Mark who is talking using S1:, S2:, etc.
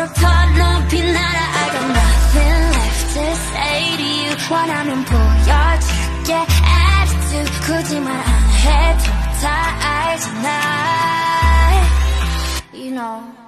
S1: 높이 날아 I got nothing left to say to you 원하면 보여줄게 attitude 굳이 말 안 해도 다 알잖아 You know